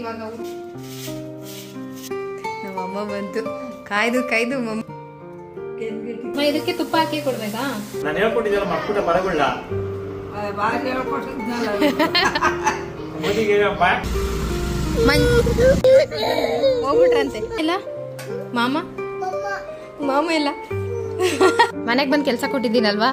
ಇವಾಗ ನಮ್ಮಮ್ಮ ಬಂತು ಕಾಯ್ದು ಕಾಯ್ದು ಇದಕ್ಕೆ ತುಪ್ಪ ಹಾಕಿ ಕೊಡ್ಬೇಕಾ? ನಾನು ಹೇಳ್ಕೊಟ್ಟಿದ್ದಲ್ಲ ಮಕ್ಕಳ ಬರಗುಳ್ಳ ಹೋಗ್ಬಿಟ್ರಂತೆ ಇಲ್ಲ ಮಾಮ ಮಾಮ ಇಲ್ಲ ಮನೆಗ್ ಬಂದ್ ಕೆಲ್ಸ ಕೊಟ್ಟಿದ್ದೀನಲ್ವಾ?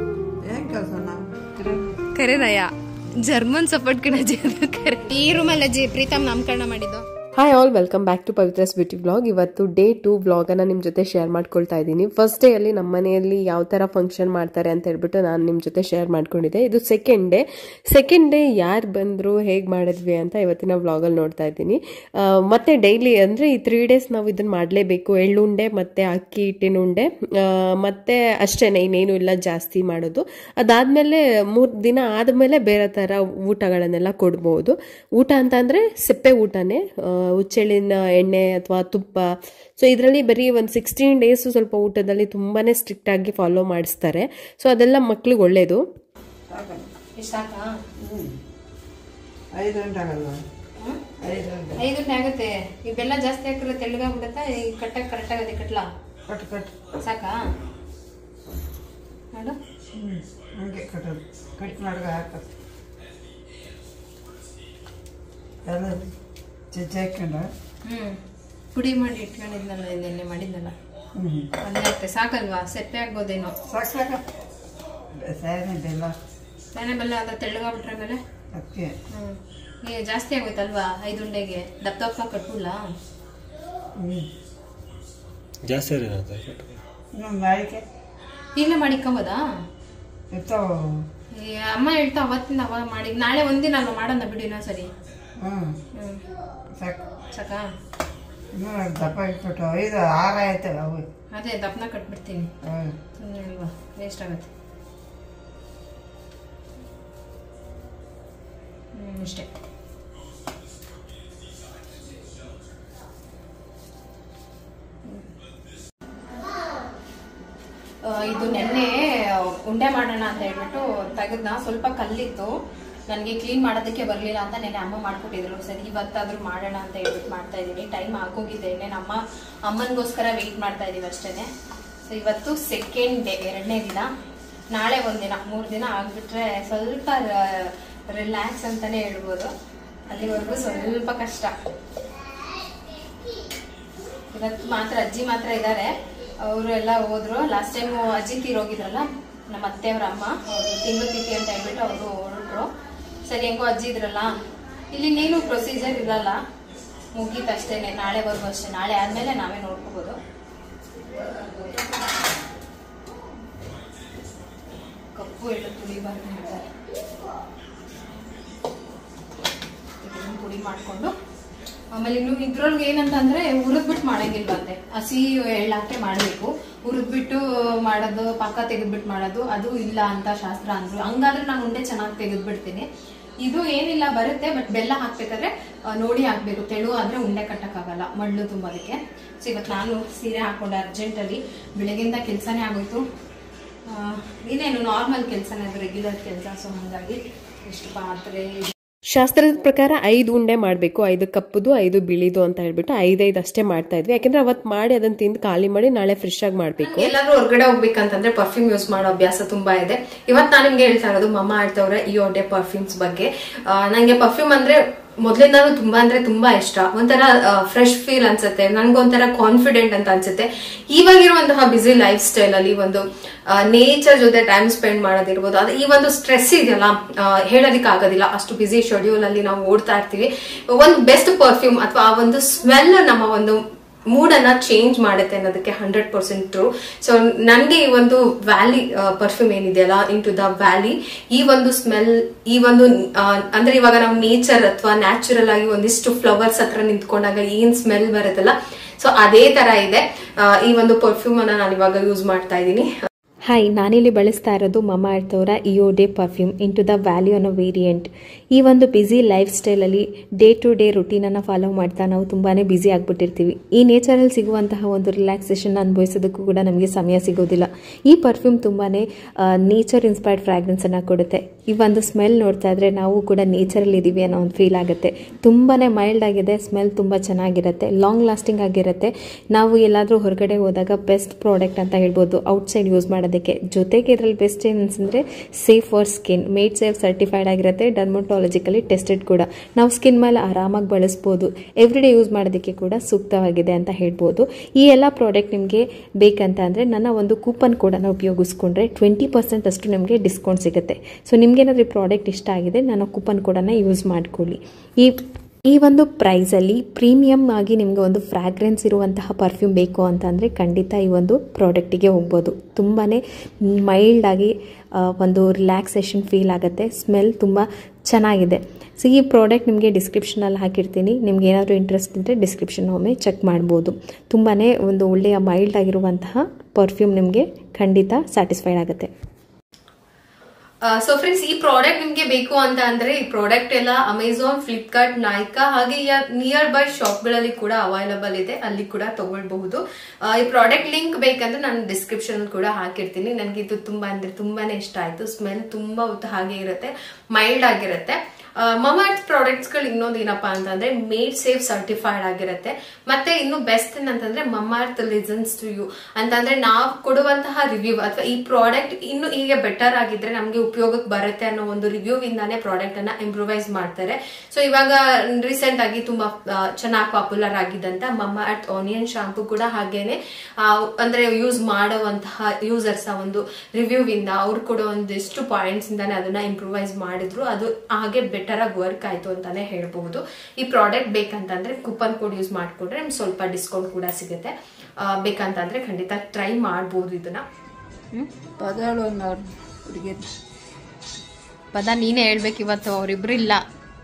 ಕರೆನಯ್ಯ ಜರ್ಮನ್ ಸಪೋರ್ಟ್ ಕಣಜಿ ಅದು ಕರೆ. ಈ ರೂಮಲ್ಲಿ ಅಜ್ಜಿ ಪ್ರೀತಮ್ ನಾಮಕರಣ ಮಾಡಿದ್ದು. Hi all, welcome back to Pavithra's beauty blog. ಇವತ್ತು ಡೇ 2 ಬ್ಲಾಗನ್ನು ನಿಮ್ಮ ಜೊತೆ ಶೇರ್ ಮಾಡ್ಕೊಳ್ತಾ ಇದ್ದೀನಿ. ಫಸ್ಟ್ ಡೇ ಅಲ್ಲಿ ನಮ್ಮ ಮನೆಯಲ್ಲಿ ಯಾವ ಥರ ಫಂಕ್ಷನ್ ಮಾಡ್ತಾರೆ ಅಂತ ಹೇಳ್ಬಿಟ್ಟು ನಾನು ನಿಮ್ಮ ಜೊತೆ ಶೇರ್ ಮಾಡ್ಕೊಂಡಿದ್ದೆ. ಇದು ಸೆಕೆಂಡ್ ಡೇ ಯಾರು ಬಂದರು, ಹೇಗೆ ಮಾಡಿದ್ವಿ ಅಂತ ಇವತ್ತಿನ ಬ್ಲಾಗಲ್ಲಿ ನೋಡ್ತಾ ಇದ್ದೀನಿ. ಮತ್ತೆ ಡೈಲಿ ಅಂದರೆ ಈ 3 ಡೇಸ್ ನಾವು ಇದನ್ನು ಮಾಡಲೇಬೇಕು. ಎಳ್ಳುಂಡೆ ಮತ್ತು ಅಕ್ಕಿ ಹಿಟ್ಟಿನ ಉಂಡೆ ಮತ್ತು ಅಷ್ಟೇ, ಇನ್ನೇನು ಇಲ್ಲ ಜಾಸ್ತಿ ಮಾಡೋದು. ಅದಾದಮೇಲೆ 3 ದಿನ ಆದಮೇಲೆ ಬೇರೆ ಥರ ಊಟಗಳನ್ನೆಲ್ಲ ಕೊಡ್ಬೋದು. ಊಟ ಅಂತ ಅಂದರೆ ಸಿಪ್ಪೆ ಊಟನೇ, ಹುಚ್ಚೆಳ್ಳಿನ ಎಣ್ಣೆ ಅಥವಾ ತುಪ್ಪ. ಸೊ ಇದರಲ್ಲಿ ಬರೀ ಒಂದು 16 ಡೇಸ್ ಸ್ವಲ್ಪ ಊಟದಲ್ಲಿ ತುಂಬಾ ಸ್ಟ್ರಿಕ್ಟ್ ಆಗಿ ಫಾಲೋ ಮಾಡಿಸ್ತಾರೆ. ಸೊ ಅದೆಲ್ಲ ಮಕ್ಳಿಗೆ ಒಳ್ಳೇದು. 5 ಗಂಟೆ ಆಗುತ್ತೆ. ಈ ಬೆಲ್ಲ ಜಾಸ್ತಿ ಹಾಕಿದ್ರೆ ತೆಳ್ಳಗಾಗ್ಬಿಡುತ್ತಾ? ಈ ಕರೆಕ್ಟ್ ಆಗತ್ತೆ. ಕಟ್ಲಾ ಸಾಕಾ? ನೋಡು ಹಂಗೆ ಕಟ್ಟೋದು. ಕಟ್ ಮಾಡ್ಗ ಹಾಕೋದು ಜಜ್ಜಿ ಹಾಕೊಂಡು ಪುಡಿ ಮಾಡಿ ಇಟ್ಕೊಂಡಿದ್ನಲ್ಲ, ಇದನ್ನೇ ಮಾಡಿದ್ನಲ್ಲ, ಅದೇ ಸಾಕಲ್ವಾ? ಸೆಪ್ಪೆ ಆಗ್ಬೋದೇನೋ. ಸಾಕು ಸಾಯನೆ ಬೆಲ್ಲ ಅದ ತೆಳ್ಳಗಾಗ್ಬಿಟ್ರೆ ಮೇಲೆ ಅದಕ್ಕೆ ಜಾಸ್ತಿ ಆಗುತ್ತಲ್ವಾ? 5 ಉಂಡೆಗೆ ದಪ್ಪ ಕಟ್ಬಿಡ್ಲ? ಜಾಸ್ತಿ ನಾಳಿಕೆ ಈಗಲೇ ಮಾಡಿಕೊಂಬೋದಾ? ಇರ್ತಾವ. ಅಮ್ಮ ಹೇಳ್ತಾ ಅವತ್ತಿಂದ ಅವಾಗ ಮಾಡಿ. ನಾಳೆ ಒಂದಿನ ಅಲ್ವಾ ಮಾಡೋಣ ಬಿಡಿ. ಸರಿ ಸಾಕು ಸಾಕಾ? ಇನ್ನೂ ದಪ್ಪ ಇಟ್ಬಿಟ್ಟು 5 6 ಆಯ್ತಲ್ಲ ಅವು. ಅದೇ ದಪ್ಪನ ಕಟ್ಬಿಡ್ತೀನಿ ಅಲ್ವಾ, ವೇಸ್ಟ್ ಆಗುತ್ತೆ. ಅಷ್ಟೇ. ಇದು ನೆನ್ನೆ ಉಂಡೆ ಮಾಡೋಣ ಅಂತ ಹೇಳ್ಬಿಟ್ಟು ತೆಗೆದ್ನ. ಸ್ವಲ್ಪ ಕಲ್ಲಿತ್ತು, ನನಗೆ ಕ್ಲೀನ್ ಮಾಡೋದಕ್ಕೆ ಬರಲಿಲ್ಲ ಅಂತ ನೆನ್ನೆ ಅಮ್ಮ ಮಾಡ್ಕೊಟ್ಟಿದ್ರು. ಸರಿ ಇವತ್ತಾದ್ರೂ ಮಾಡೋಣ ಅಂತ ಹೇಳ್ಬಿಟ್ಟು ಮಾಡ್ತಾ ಇದ್ದೀನಿ. ಟೈಮ್ ಆಗೋಗಿದೆ. ಇನ್ನೇನು ಅಮ್ಮನಿಗೋಸ್ಕರ ವೆಯ್ಟ್ ಮಾಡ್ತಾ ಇದೀವಿ ಅಷ್ಟೇನೆ. ಸೊ ಇವತ್ತು ಸೆಕೆಂಡ್ ಡೇ, 2ನೇ ದಿನ. ನಾಳೆ ಒಂದಿನ, 3 ದಿನ ಆಗ್ಬಿಟ್ರೆ ಸ್ವಲ್ಪ ರಿಲ್ಯಾಕ್ಸ್ ಅಂತಾನೆ ಹೇಳ್ಬೋದು. ಅಲ್ಲಿವರೆಗೂ ಸ್ವಲ್ಪ ಕಷ್ಟ. ಇವತ್ತು ಮಾತ್ರ ಅಜ್ಜಿ ಮಾತ್ರ ಇದ್ದಾರೆ, ಅವರು ಎಲ್ಲ ಹೋದ್ರು. ಲಾಸ್ಟ್ ಟೈಮ್ ಅಜ್ಜಿ ತೀರೋಗಿದ್ರಲ್ಲ, ನಮ್ಮ ಅತ್ತೆಯವ್ರ ಅಮ್ಮ, ಅವರು ತಿಂಗ್ಳು ಅಂತ ಹೇಳ್ಬಿಟ್ಟು ಅವರು ಹೊರಟ್ರು. ಸರಿ ಹೆಂಗೋ ಅಜ್ಜಿ ಇದ್ರಲ್ಲ, ಇಲ್ಲಿ ನೀನು ಪ್ರೊಸೀಜರ್ ಇರಲ್ಲ, ಮುಗೀತಷ್ಟೇನೆ. ನಾಳೆವರೆಗೂ ಅಷ್ಟೇ. ನಾಳೆ ಆದ್ಮೇಲೆ ನಾವೇ ನೋಡ್ಕೋಬಹುದು. ಕಪ್ಪು ಎಳ್ಳು ತುಳಿಬಾರ್ದು ಹೇಳ್ತಾರೆ. ಪುಡಿ ಮಾಡ್ಕೊಂಡು ಆಮೇಲೆ ಇನ್ನು ಇದ್ರೊಳಗೆ ಏನಂತಂದ್ರೆ ಹುರಿದ್ಬಿಟ್ಟು ಮಾಡಂಗಿಲ್ವಂತೆ. ಹಸಿ ಎಳ್ಳಾಕೆ ಮಾಡಬೇಕು. ಹುರಿದ್ಬಿಟ್ಟು ಮಾಡೋದು, ಪಾಕ ತೆಗೆದ್ಬಿಟ್ಟು ಮಾಡೋದು ಅದು ಇಲ್ಲ ಅಂತ ಶಾಸ್ತ್ರ ಅಂದ್ರು. ಹಂಗಾದ್ರೆ ನಾನು ಉಂಡೆ ಚೆನ್ನಾಗಿ ತೆಗೆದ್ಬಿಡ್ತೀನಿ. ಇದು ಏನಿಲ್ಲ, ಬರುತ್ತೆ, ಬಟ್ ಬೆಲ್ಲ ಹಾಕ್ಬೇಕಾದ್ರೆ ನೋಡಿ ಹಾಕ್ಬೇಕು. ತೆಳು ಆದ್ರೆ ಉಂಡೆ ಕಟ್ಟಕ್ಕಾಗಲ್ಲ, ಮಳ್ಳು ತುಂಬೋದಕ್ಕೆ. ಸೊ ಇವತ್ತು ನಾನು ಸೀರೆ ಹಾಕೊಂಡೆ ಅರ್ಜೆಂಟಲ್ಲಿ. ಬೆಳಗಿಂದ ಕೆಲಸನೇ ಆಗೋಯ್ತು. ಇನ್ನೇನು ನಾರ್ಮಲ್ ಕೆಲಸನೇ, ಅದು ರೆಗ್ಯುಲರ್ ಕೆಲಸ. ಸೊ ಹಾಗಾಗಿ ಎಷ್ಟು ಪಾತ್ರೆ. ಶಾಸ್ತ್ರದ ಪ್ರಕಾರ 5 ಉಂಡೆ ಮಾಡಬೇಕು. 5 ಕಪ್ಪುದು 5 ಬಿಳಿದು ಅಂತ ಹೇಳ್ಬಿಟ್ಟು 5 ಅಷ್ಟೇ ಮಾಡ್ತಾ ಇದ್ವಿ. ಯಾಕಂದ್ರೆ ಅವತ್ತು ಮಾಡಿ ಅದನ್ನ ತಿಂದು ಖಾಲಿ ಮಾಡಿ ನಾಳೆ ಫ್ರೆಶ್ ಆಗಿ ಮಾಡ್ಬೇಕು. ಎಲ್ಲಾದ್ರೂ ಹೊರಗಡೆ ಹೋಗ್ಬೇಕಂತಂದ್ರೆ ಪರ್ಫ್ಯೂಮ್ ಯೂಸ್ ಮಾಡೋ ಅಭ್ಯಾಸ ತುಂಬಾ ಇದೆ. ಇವತ್ತು ನಾನು ನಿಮ್ಗೆ ಹೇಳ್ತಾ ಇರೋದು ಮಮ್ಮ ಆಡ್ತವ್ರೆ ಈ ಒಡ್ಡೆ ಪರ್ಫ್ಯೂಮ್ಸ್ ಬಗ್ಗೆ. ನಂಗೆ ಪರ್ಫ್ಯೂಮ್ ಅಂದ್ರೆ ಮೊದ್ಲಿಂದಾನು ತುಂಬಾ ಅಂದ್ರೆ ತುಂಬಾ ಇಷ್ಟ. ಒಂಥರ ಫ್ರೆಶ್ ಫೀಲ್ ಅನ್ಸುತ್ತೆ, ನನ್ಗೊಂಥರ ಕಾನ್ಫಿಡೆಂಟ್ ಅಂತ ಅನ್ಸುತ್ತೆ. ಇವಾಗಿರುವಂತಹ ಬಿಸಿ ಲೈಫ್ ಸ್ಟೈಲ್ ಅಲ್ಲಿ ಒಂದು ನೇಚರ್ ಜೊತೆ ಟೈಮ್ ಸ್ಪೆಂಡ್ ಮಾಡೋದಿರ್ಬೋದು, ಅದು ಈ ಒಂದು ಸ್ಟ್ರೆಸ್ ಇದೆಯಲ್ಲ, ಹೇಳೋದಿಕ್ ಆಗೋದಿಲ್ಲ. ಅಷ್ಟು ಬಿಸಿ ಶೆಡ್ಯೂಲ್ ಅಲ್ಲಿ ನಾವು ಓಡ್ತಾ ಇರ್ತೀವಿ. ಒಂದು ಬೆಸ್ಟ್ ಪರ್ಫ್ಯೂಮ್ ಅಥವಾ ಆ ಒಂದು ಸ್ಮೆಲ್ ನಮ್ಮ ಒಂದು ಮೂಡ್ ಅನ್ನ ಚೇಂಜ್ ಮಾಡುತ್ತೆ ಅನ್ನೋದಕ್ಕೆ 100% ಟ್ರೂ. ಸೊ ನನ್ಗೆ ಈ ಒಂದು ವ್ಯಾಲಿ ಪರ್ಫ್ಯೂಮ್ ಏನಿದೆಯಲ್ಲ, ಇನ್ ಟು ದ ವ್ಯಾಲಿ, ಈ ಒಂದು ಸ್ಮೆಲ್, ಈ ಒಂದು ಅಂದ್ರೆ ಇವಾಗ ನಾವು ನೇಚರ್ ಅಥವಾ ನ್ಯಾಚುರಲ್ ಆಗಿ ಒಂದಿಷ್ಟು ಫ್ಲವರ್ಸ್ ಹತ್ರ ನಿಂತ್ಕೊಂಡಾಗ ಏನ್ ಸ್ಮೆಲ್ ಬರುತ್ತಲ್ಲ, ಸೊ ಅದೇ ತರ ಇದೆ ಈ ಒಂದು ಪರ್ಫ್ಯೂಮ್ ಅನ್ನ ನಾನು ಇವಾಗ ಯೂಸ್ ಮಾಡ್ತಾ ಇದ್ದೀನಿ. ಹಾಯ್, ನಾನಿಲ್ಲಿ ಬಳಸ್ತಾ ಇರೋದು ಮಮಾ ಅರ್ತ್ ಅವರ eau de perfume into the value ಅನ್ನೋ ವೇರಿಯಂಟ್. ಈ ಒಂದು ಬ್ಯುಸಿ ಲೈಫ್ ಸ್ಟೈಲಲ್ಲಿ ಡೇ ಟು ಡೇ ರುಟೀನನ್ನು ಫಾಲೋ ಮಾಡ್ತಾ ನಾವು ತುಂಬಾ ಬ್ಯುಸಿ ಆಗಿಬಿಟ್ಟಿರ್ತೀವಿ. ಈ ನೇಚರಲ್ಲಿ ಸಿಗುವಂತಹ ಒಂದು ರಿಲ್ಯಾಕ್ಸೇಷನ್ ಅನುಭವಿಸೋದಕ್ಕೂ ಕೂಡ ನಮಗೆ ಸಮಯ ಸಿಗೋದಿಲ್ಲ. ಈ ಪರ್ಫ್ಯೂಮ್ ತುಂಬಾ ನೇಚರ್ ಇನ್ಸ್ಪೈರ್ಡ್ ಫ್ರಾಗ್ರೆನ್ಸನ್ನು ಕೊಡುತ್ತೆ. ಈ ಒಂದು ಸ್ಮೆಲ್ ನೋಡ್ತಾ ಇದ್ರೆ ನಾವು ಕೂಡ ನೇಚರಲ್ಲಿ ಇದ್ದೀವಿ ಅನ್ನೋ ಒಂದು ಫೀಲ್ ಆಗುತ್ತೆ. ತುಂಬಾ ಮೈಲ್ಡ್ ಆಗಿದೆ, ಸ್ಮೆಲ್ ತುಂಬ ಚೆನ್ನಾಗಿರುತ್ತೆ, ಲಾಂಗ್ ಲಾಸ್ಟಿಂಗ್ ಆಗಿರುತ್ತೆ. ನಾವು ಎಲ್ಲಾದರೂ ಹೊರಗಡೆ ಹೋದಾಗ ಬೆಸ್ಟ್ ಪ್ರಾಡಕ್ಟ್ ಅಂತ ಹೇಳ್ಬೋದು ಔಟ್ಸೈಡ್ ಯೂಸ್ ಮಾಡೋದಕ್ಕೆ. ಜೊತೆಗೆ ಇದರಲ್ಲಿ ಬೆಸ್ಟ್ ಏನಂತಂದರೆ safe for skin, made safe certified ಆಗಿರುತ್ತೆ, ಡರ್ಮಟೋಲಜಿಕಲಿ ಟೆಸ್ಟೆಡ್ ಕೂಡ. ನಾವು ಸ್ಕಿನ್ ಮೇಲೆ ಆರಾಮಾಗಿ ಬಳಸ್ಬೋದು, ಎವ್ರಿಡೇ ಯೂಸ್ ಮಾಡೋದಕ್ಕೆ ಕೂಡ ಸೂಕ್ತವಾಗಿದೆ ಅಂತ ಹೇಳ್ಬೋದು. ಈ ಎಲ್ಲ ಪ್ರಾಡಕ್ಟ್ ನಿಮಗೆ ಬೇಕಂತ ಅಂದರೆ ನನ್ನ ಒಂದು ಕೂಪನ್ ಕೋಡನ್ನು ಉಪಯೋಗಿಸ್ಕೊಂಡ್ರೆ 20% ಅಷ್ಟು ನಿಮಗೆ ಡಿಸ್ಕೌಂಟ್ ಸಿಗುತ್ತೆ. ಸೊ ನಿಮಗೇನಾದರೂ ಈ ಪ್ರಾಡಕ್ಟ್ ಇಷ್ಟ ಆಗಿದೆ ನನ್ನ ಕೂಪನ್ ಕೋಡನ್ನು ಯೂಸ್ ಮಾಡ್ಕೊಳ್ಳಿ. ಈ ಒಂದು ಪ್ರೈಸಲ್ಲಿ ಪ್ರೀಮಿಯಮ್ ಆಗಿ ನಿಮಗೆ ಒಂದು ಫ್ರಾಗ್ರೆನ್ಸ್ ಇರುವಂತಹ ಪರ್ಫ್ಯೂಮ್ ಬೇಕು ಅಂತಂದರೆ ಖಂಡಿತ ಈ ಒಂದು ಪ್ರಾಡಕ್ಟಿಗೆ ಹೋಗ್ಬೋದು. ತುಂಬಾ ಮೈಲ್ಡಾಗಿ ಒಂದು ರಿಲ್ಯಾಕ್ಸೇಷನ್ ಫೀಲ್ ಆಗುತ್ತೆ, ಸ್ಮೆಲ್ ತುಂಬ ಚೆನ್ನಾಗಿದೆ. ಸೊ ಈ ಪ್ರಾಡಕ್ಟ್ ನಿಮಗೆ ಡಿಸ್ಕ್ರಿಪ್ಷನಲ್ಲಿ ಹಾಕಿರ್ತೀನಿ, ನಿಮ್ಗೆ ಏನಾದರೂ ಇಂಟ್ರೆಸ್ಟ್ ಇದ್ದರೆ ಡಿಸ್ಕ್ರಿಪ್ಷನ್ ಒಮ್ಮೆ ಚೆಕ್ ಮಾಡ್ಬೋದು. ತುಂಬಾ ಒಂದು ಒಳ್ಳೆಯ ಮೈಲ್ಡ್ ಆಗಿರುವಂತಹ ಪರ್ಫ್ಯೂಮ್ ನಿಮಗೆ ಖಂಡಿತ ಸ್ಯಾಟಿಸ್ಫೈಡ್ ಆಗುತ್ತೆ. ಸೊ ಫ್ರೆಂಡ್ಸ್, ಈ ಪ್ರಾಡಕ್ಟ್ ನಿಮ್ಗೆ ಬೇಕು ಅಂತ ಅಂದ್ರೆ ಈ ಪ್ರಾಡಕ್ಟ್ ಎಲ್ಲ ಅಮೆಝಾನ್, ಫ್ಲಿಪ್ಕಾರ್ಟ್, ನೈಕಾ ಹಾಗೆ ನಿಯರ್ ಬೈ ಶಾಪ್ ಗಳಲ್ಲಿ ಕೂಡ ಅವೈಲಬಲ್ ಇದೆ, ಅಲ್ಲಿ ಕೂಡ ತಗೊಳ್ಬಹುದು. ಈ ಪ್ರಾಡಕ್ಟ್ ಲಿಂಕ್ ಬೇಕಂದ್ರೆ ನಾನು ಡಿಸ್ಕ್ರಿಪ್ಷನ್ ಕೂಡ ಹಾಕಿರ್ತೀನಿ. ನನಗೆ ಇದು ತುಂಬಾ ಅಂದ್ರೆ ತುಂಬಾನೇ ಇಷ್ಟ ಆಯ್ತು. ಸ್ಮೆಲ್ ತುಂಬಾ ಹಾಗೆ ಇರುತ್ತೆ, ಮೈಲ್ಡ್ ಆಗಿರುತ್ತೆ. ಮಮಾ ಅರ್ತ್ ಪ್ರಾಡಕ್ಟ್ಸ್ ಗಳು ಇನ್ನೊಂದು ಏನಪ್ಪಾ ಅಂತಂದ್ರೆ ಮೇಡ್ ಸೇಫ್ ಸರ್ಟಿಫೈಡ್ ಆಗಿರುತ್ತೆ. ಮತ್ತೆ ಇನ್ನು ಬೆಸ್ಟ್ ಏನಂತಂದ್ರೆ Mamaearth listens to you ಅಂತಂದ್ರೆ ನಾವು ಕೊಡುವಂತಹ ರಿವ್ಯೂ ಅಥವಾ ಈ ಪ್ರಾಡಕ್ಟ್ ಇನ್ನು ಹೀಗೆ ಬೆಟರ್ ಆಗಿದ್ರೆ ನಮ್ಗೆ ಉಪಯೋಗಕ್ಕೆ ಬರುತ್ತೆ ಅನ್ನೋ ಒಂದು ರಿವ್ಯೂ ಇಂದಾನೆ ಪ್ರಾಡಕ್ಟ್ ಅನ್ನ ಇಂಪ್ರೂವೈಸ್ ಮಾಡ್ತಾರೆ. ಸೊ ಇವಾಗ ರೀಸೆಂಟ್ ಆಗಿ ತುಂಬಾ ಚೆನ್ನಾಗಿ ಪಾಪ್ಯುಲರ್ ಆಗಿದ್ದಂತ ಮಮಾ ಅರ್ತ್ ಆನಿಯನ್ ಶಾಂಪೂ ಕೂಡ ಹಾಗೇನೆ ಅಂದ್ರೆ ಯೂಸ್ ಮಾಡುವಂತಹ ಯೂಸರ್ಸ್ ಒಂದು ರಿವ್ಯೂ ಇಂದ ಅವ್ರು ಕೊಡೋ ಒಂದಿಷ್ಟು ಪಾಯಿಂಟ್ಸ್ ಇಂದಾನೆ ಅದನ್ನ ಇಂಪ್ರೂವೈಸ್ ಮಾಡಿದ್ರು. ಅದು ಹಾಗೆ ಬೆಟರ್ ಆಗಿ ವರ್ಕ್ ಆಯ್ತು ಅಂತಾನೆ ಹೇಳ್ಬಹುದು. ಈ ಪ್ರಾಡಕ್ಟ್ ಬೇಕಂತಂದ್ರೆ ಕೂಪನ್ ಕೋಡ್ ಯೂಸ್ ಮಾಡ್ಕೊಂಡ್ರೆ ನಿಮ್ಗೆ ಸ್ವಲ್ಪ ಡಿಸ್ಕೌಂಟ್ ಕೂಡ ಸಿಗುತ್ತೆ. ಬೇಕಂತಂದ್ರೆ ಖಂಡಿತ ಟ್ರೈ ಮಾಡಬಹುದು ಇದನ್ನ. ಪದ ನೀನೇ ಹೇಳ್ಬೇಕು ಇವತ್ತು, ಅವ್ರಿಬ್ರು ಇಲ್ಲ.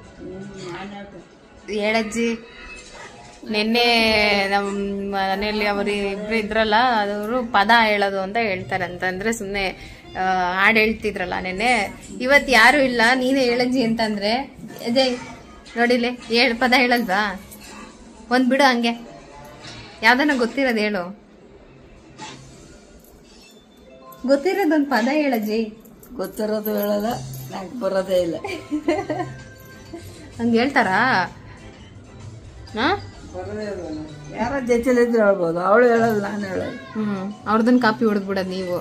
ಹೇಳಜ್ಜಿ, ನಿನ್ನೆ ನಮ್ಮ ಮನೆಯಲ್ಲಿ ಅವರು ಇಬ್ರು ಇದ್ರಲ್ಲ, ಅವರು ಪದ ಹೇಳೋದು ಅಂತ ಹೇಳ್ತಾರೆ ಅಂತಂದ್ರೆ ಸುಮ್ನೆ ಹಾಡು ಹೇಳ್ತಿದ್ರಲ್ಲ ನೆನ್ನೆ. ಇವತ್ತು ಯಾರು ಇಲ್ಲ, ನೀನೇ ಹೇಳಜ್ಜಿ ಅಂತಂದ್ರೆ ಅಜಯ್ ನೋಡಿಲಿ ಪದ ಹೇಳಲ್ವಾ? ಒಂದ್ ಬಿಡು, ಹಂಗೆ ಯಾವ್ದನ್ನ ಗೊತ್ತಿರೋದು ಹೇಳು, ಗೊತ್ತಿರೋದೊಂದು ಪದ ಹೇಳಜ್ಜಿ. ಗೊತ್ತಿರೋದು ಹೇಳೋದ, ನಂಗೆ ಬರೋದೇ ಇಲ್ಲ. ಹಂಗೆ ಹೇಳ್ತಾರಾ? ಯಾರ ಜೊತೆಲಿದ್ರು ಹೇಳ್ಬೋದು, ಅವಳು ಹೇಳೋದು ನಾನು ಹೇಳೋದು. ಅವ್ರದನ್ನ ಕಾಪಿ ಹೊಡೆದ್ಬಿಡೋದು ನೀವು.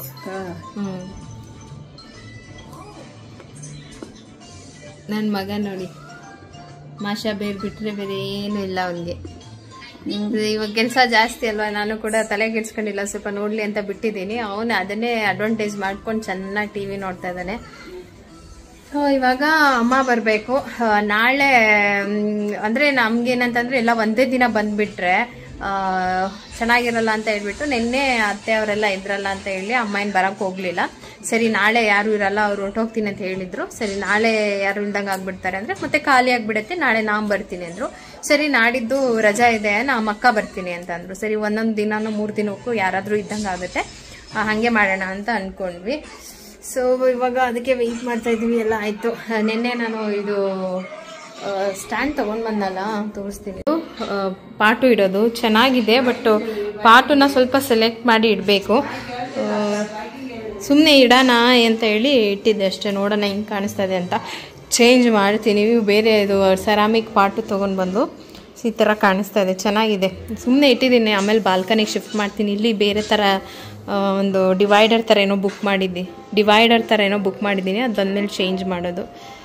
ನನ್ನ ಮಗ ನೋಡಿ, ಮಾಷಾ ಬೇರೆ ಬಿಟ್ರೆ ಬೇರೆ ಏನು ಇಲ್ಲ ಅವನಿಗೆ. ಇವಾಗ ಕೆಲಸ ಜಾಸ್ತಿ ಅಲ್ವಾ, ನಾನು ಕೂಡ ತಲೆ ಕೆಡ್ಸ್ಕೊಂಡಿಲ್ಲ, ಸ್ವಲ್ಪ ನೋಡ್ಲಿ ಅಂತ ಬಿಟ್ಟಿದ್ದೀನಿ. ಅವನು ಅದನ್ನೇ ಅಡ್ವಾಂಟೇಜ್ ಮಾಡ್ಕೊಂಡು ಚೆನ್ನಾಗಿ ಟಿವಿ ನೋಡ್ತಾ ಇದ್ದಾನೆ. ಇವಾಗ ಅಮ್ಮ ಬರಬೇಕು ನಾಳೆ. ಅಂದ್ರೆ ನಮ್ಗೇನಂತಂದ್ರೆ ಎಲ್ಲ ಒಂದೇ ದಿನ ಬಂದ್ಬಿಟ್ರೆ ಚೆನ್ನಾಗಿರಲ್ಲ ಅಂತ ಹೇಳ್ಬಿಟ್ಟು ನಿನ್ನೆ ಅತ್ತೆ ಅವರೆಲ್ಲ ಇದ್ರಲ್ಲ ಅಂತ ಹೇಳಿ ಅಮ್ಮ ಏನು ಬರಕ್ ಹೋಗ್ಲಿಲ್ಲ. ಸರಿ ನಾಳೆ ಯಾರು ಇರಲ್ಲ, ಅವ್ರು ಹೊರಟೋಗ್ತೀನಿ ಅಂತ ಹೇಳಿದ್ರು. ಸರಿ ನಾಳೆ ಯಾರು ಇಲ್ದಂಗೆ ಆಗ್ಬಿಡ್ತಾರೆ ಅಂದ್ರೆ ಮತ್ತೆ ಖಾಲಿ ಆಗ್ಬಿಡತ್ತೆ, ನಾಳೆ ನಾನ್ ಬರ್ತೀನಿ ಅಂದ್ರು. ಸರಿ ನಾಡಿದ್ದು ರಜಾ ಇದೆ, ನಮ್ಮ ಅಕ್ಕ ಬರ್ತೀನಿ ಅಂತ ಅಂದ್ರು. ಸರಿ ಒಂದೊಂದು ದಿನಾನು 3 ದಿನಕ್ಕೂ ಯಾರಾದ್ರೂ ಇದ್ದಂಗೆ ಆಗುತ್ತೆ, ಹಂಗೆ ಮಾಡೋಣ ಅಂತ ಅನ್ಕೊಂಡ್ವಿ. ಸೊ ಇವಾಗ ಅದಕ್ಕೆ ವೆಯ್ಟ್ ಮಾಡ್ತಾ ಇದೀವಿ. ಎಲ್ಲ ಆಯ್ತು. ನಿನ್ನೆ ನಾನು ಇದು ಸ್ಟ್ಯಾಂಡ್ ತಗೊಂಡ್ ಬಂದಲ್ಲ, ತೋರಿಸ್ತೀನಿ. ಪಾಟು ಇಡೋದು ಚೆನ್ನಾಗಿದೆ, ಬಟ್ ಪಾಟುನ ಸ್ವಲ್ಪ ಸೆಲೆಕ್ಟ್ ಮಾಡಿ ಇಡಬೇಕು. ಸುಮ್ಮನೆ ಇಡೋಣ ಅಂತ ಹೇಳಿ ಇಟ್ಟಿದ್ದೆ ಅಷ್ಟೇ, ನೋಡೋಣ ಹಿಂಗೆ ಕಾಣಿಸ್ತಾ ಇದೆ ಅಂತ. ಚೇಂಜ್ ಮಾಡ್ತೀನಿ, ಬೇರೆ ಇದು ಸೆರಾಮಿಕ್ ಪಾಟು ತೊಗೊಂಡು ಬಂದು ಈ ಥರ ಕಾಣಿಸ್ತಾ ಇದೆ, ಚೆನ್ನಾಗಿದೆ. ಸುಮ್ಮನೆ ಇಟ್ಟಿದ್ದೀನಿ, ಆಮೇಲೆ ಬಾಲ್ಕನಿಗೆ ಶಿಫ್ಟ್ ಮಾಡ್ತೀನಿ. ಇಲ್ಲಿ ಬೇರೆ ಥರ ಒಂದು ಡಿವೈಡರ್ ಥರ ಏನೋ ಬುಕ್ ಮಾಡಿದ್ದೀನಿ, ಅದು ಬಂದಮೇಲೆ ಚೇಂಜ್ ಮಾಡೋದು.